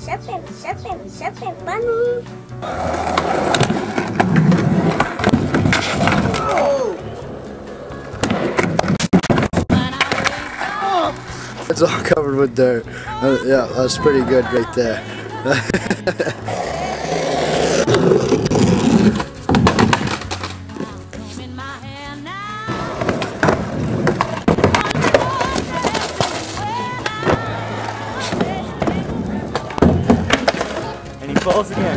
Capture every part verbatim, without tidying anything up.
Super, super, super bunny. It's all covered with dirt. Uh, yeah, that's pretty good right there. And he falls again.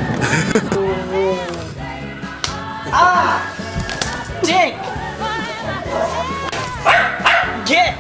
Ah! Dick! Get!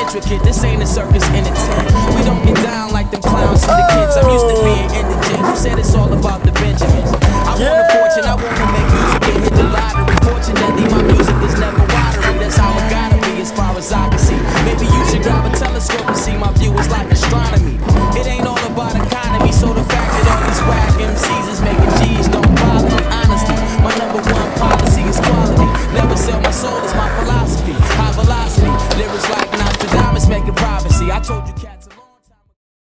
intricate. This ain't a circus in a tent. We don't get down like them clowns and the kids. I'm used to being indigent. Who said it's all about the Benjamins? I want a fortune, I wanna make music and hit the lottery. Fortunately, my music is never watery. That's how it gotta be as far as I can see. Maybe you should grab a telescope and see my view is like astronomy. It ain't all about economy, so the fact that all these whack M Cs is making G's don't bother me. Honestly, my number one policy is quality. Never sell my soul is my philosophy. High velocity, lyrics like Nostradamus making prophecy. I told